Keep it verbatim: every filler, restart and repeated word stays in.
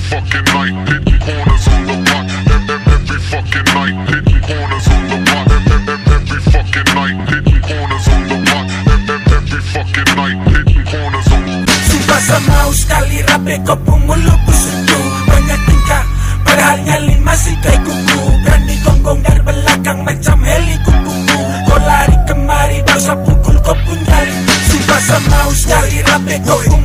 fucking night, hitting corners on the block. Every fucking night, hitting corners on the block. Every fucking night, hitting corners on the block. Every fucking night, hitting corners on the block. Sumpah sama sekali rapi kau pemuluh pusuku. Banyak tingkah, padahal nyali masih kayak kuku. Berani gonggong dari belakang macam heli kukuku. Kau lari kemari, dosa pukul kau pun jari. Sumpah sama sekali rapi kau